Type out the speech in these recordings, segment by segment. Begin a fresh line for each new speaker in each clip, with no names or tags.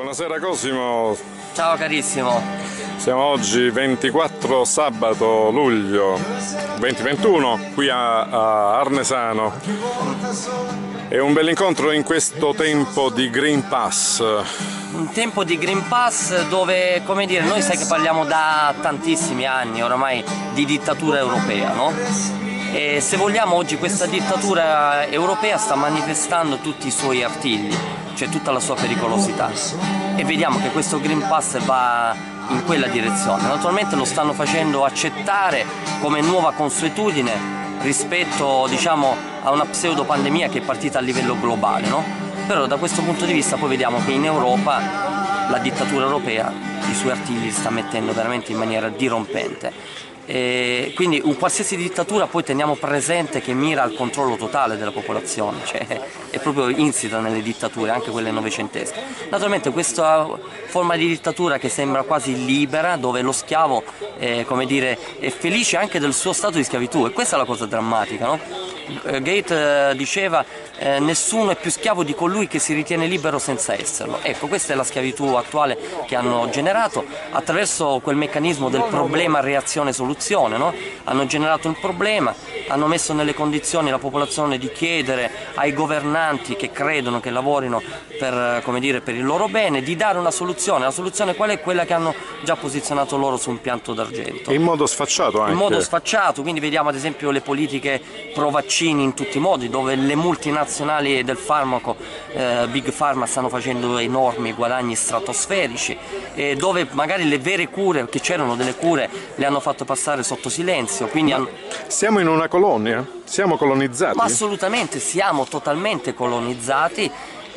Buonasera Cosimo.
Ciao carissimo.
Siamo oggi 24 sabato luglio 2021 qui a Arnesano. È un bel incontro in questo tempo di Green Pass.
Un tempo di Green Pass dove, come dire, noi sai che parliamo da tantissimi anni oramai di dittatura europea, no? E se vogliamo oggi questa dittatura europea sta manifestando tutti i suoi artigli, cioè tutta la sua pericolosità, e vediamo che questo Green Pass va in quella direzione. Naturalmente lo stanno facendo accettare come nuova consuetudine rispetto, diciamo, a una pseudo pandemia che è partita a livello globale, no? Però da questo punto di vista poi vediamo che in Europa la dittatura europea i suoi artigli li sta mettendo veramente in maniera dirompente. E quindi un qualsiasi dittatura poi teniamo presente che mira al controllo totale della popolazione, cioè è proprio insita nelle dittature, anche quelle novecentesche. Naturalmente questa forma di dittatura che sembra quasi libera, dove lo schiavo come dire, è felice anche del suo stato di schiavitù, e questa è la cosa drammatica, no? Goethe diceva nessuno è più schiavo di colui che si ritiene libero senza esserlo. Ecco, questa è la schiavitù attuale che hanno generato attraverso quel meccanismo del problema reazione soluzione, no? Hanno generato un problema, hanno messo nelle condizioni la popolazione di chiedere ai governanti che credono che lavorino per, come dire, per il loro bene, di dare una soluzione. La soluzione qual è? Quella che hanno già posizionato loro su un pianto d'argento.
E in modo sfacciato anche.
In modo sfacciato, quindi vediamo ad esempio le politiche pro vaccini in tutti i modi, dove le multinazionali del farmaco, Big Pharma, stanno facendo enormi guadagni stratosferici, dove magari le vere cure, che c'erano delle cure, le hanno fatto passare sotto silenzio. Quindi
siamo in una colonia? Siamo colonizzati?
Ma assolutamente, siamo totalmente colonizzati.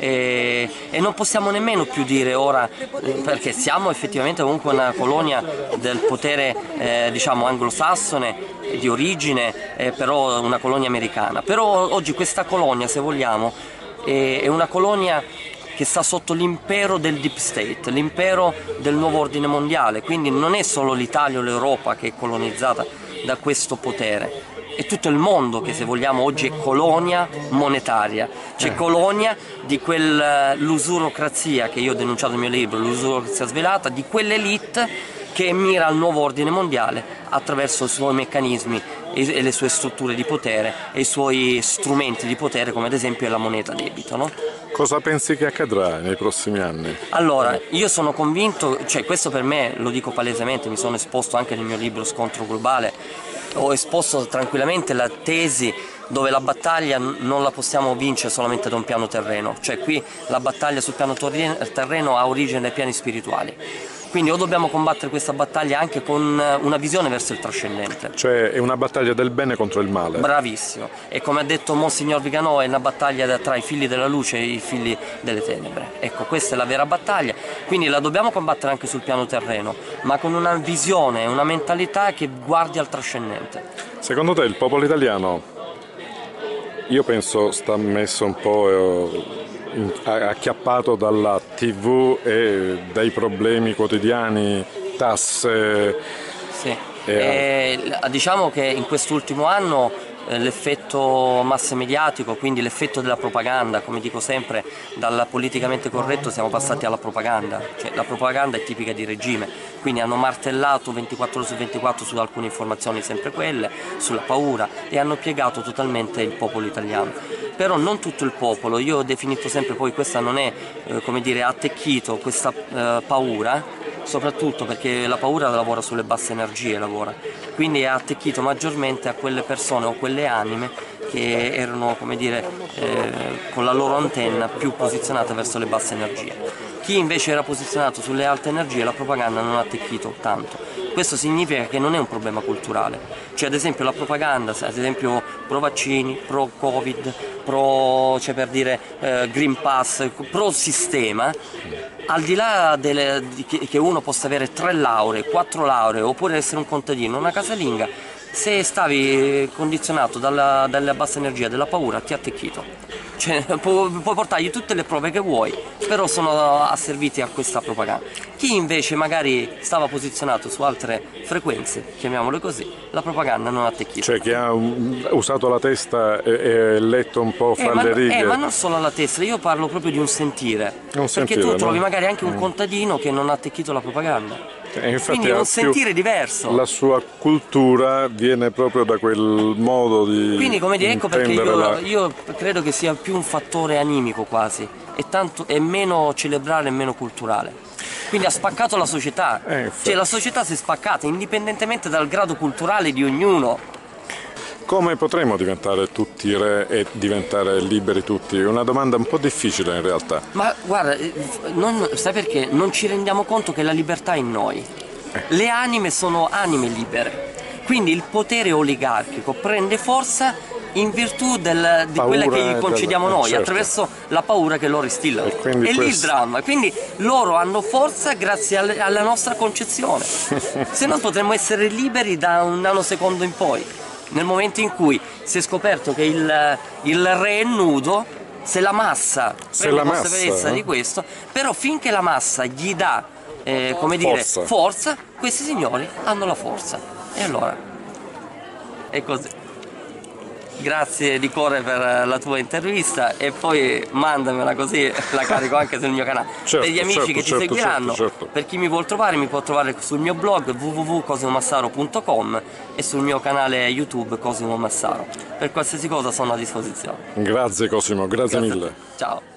E non possiamo nemmeno più dire ora, perché siamo effettivamente comunque una colonia del potere diciamo anglosassone di origine, però una colonia americana. Però oggi questa colonia, se vogliamo, è una colonia che sta sotto l'impero del Deep State, l'impero del nuovo ordine mondiale, quindi non è solo l'Italia o l'Europa che è colonizzata da questo potere, è tutto il mondo che, se vogliamo, oggi è colonia monetaria, cioè colonia di quell'usurocrazia che io ho denunciato nel mio libro, l'usurocrazia svelata, di quell'elite che mira al nuovo ordine mondiale attraverso i suoi meccanismi e le sue strutture di potere e i suoi strumenti di potere, come ad esempio la moneta debito, no?
Cosa pensi che accadrà nei prossimi anni?
Allora, io sono convinto, cioè questo per me, lo dico palesemente, mi sono esposto anche nel mio libro Scontro Globale, ho esposto tranquillamente la tesi dove la battaglia non la possiamo vincere solamente da un piano terreno, cioè qui la battaglia sul piano terreno ha origine dai piani spirituali. Quindi o dobbiamo combattere questa battaglia anche con una visione verso il trascendente.
Cioè è una battaglia del bene contro il male.
Bravissimo. E come ha detto Monsignor Viganò, è una battaglia tra i figli della luce e i figli delle tenebre. Ecco, questa è la vera battaglia. Quindi la dobbiamo combattere anche sul piano terreno, ma con una visione, una mentalità che guardi al trascendente.
Secondo te il popolo italiano, io penso, sta messo un po' acchiappato dalla TV e dai problemi quotidiani, tasse?
Sì, diciamo che in quest'ultimo anno l'effetto masse mediatico, quindi l'effetto della propaganda, come dico sempre, dal politicamente corretto siamo passati alla propaganda, cioè la propaganda è tipica di regime, quindi hanno martellato 24 ore su 24 su alcune informazioni, sempre quelle, sulla paura, e hanno piegato totalmente il popolo italiano. Però non tutto il popolo, io ho definito sempre, poi questa non è come dire attecchito, questa paura, soprattutto perché la paura lavora sulle basse energie, quindi è attecchito maggiormente a quelle persone o quelle anime che erano, come dire, con la loro antenna più posizionata verso le basse energie. Chi invece era posizionato sulle alte energie, la propaganda non ha attecchito tanto. Questo significa che non è un problema culturale, cioè ad esempio la propaganda, ad esempio pro vaccini, pro covid, pro, cioè per dire Green Pass, pro sistema, al di là che uno possa avere 3 lauree, 4 lauree, oppure essere un contadino, una casalinga, se stavi condizionato dalla bassa energia della paura ti ha attecchito. Cioè, puoi portargli tutte le prove che vuoi, però sono asserviti a questa propaganda. Chi invece magari stava posizionato su altre frequenze, chiamiamole così, la propaganda non ha attecchito.
Cioè chi ha usato la testa e letto un po' fra le righe.
Ma non solo la testa, io parlo proprio di un sentire. Perché tu
no?
trovi magari anche un contadino che non ha attecchito la propaganda.
Infatti
Quindi è un sentire diverso.
La sua cultura viene proprio da quel modo di.
Quindi come dire, ecco perché
intenderla.
io credo che sia più un fattore animico quasi, è meno cerebrale e meno culturale. Quindi ha spaccato la società, cioè la società si è spaccata indipendentemente dal grado culturale di ognuno.
Come potremo diventare tutti re e diventare liberi tutti? È una domanda un po' difficile in realtà.
Ma guarda, sai perché? Non ci rendiamo conto che la libertà è in noi. Le anime sono anime libere. Quindi il potere oligarchico prende forza in virtù di quella che gli concediamo noi,
certo.
Attraverso la paura che loro instillano. È lì il dramma. Quindi loro hanno forza grazie alla nostra concezione. Se no potremmo essere liberi da un nanosecondo in poi. Nel momento in cui si è scoperto che il re è nudo, se la massa prende consapevolezza di questo, però finché la massa gli dà forza, questi signori hanno la forza. E allora è così. Grazie di cuore per la tua intervista e poi mandamela così la carico anche sul mio canale.
Certo,
per gli amici che ti seguiranno,
certo.
Per chi mi vuol trovare mi può trovare sul mio blog www.cosimomassaro.com e sul mio canale YouTube Cosimo Massaro. Per qualsiasi cosa sono a disposizione.
Grazie Cosimo, grazie mille.
Ciao.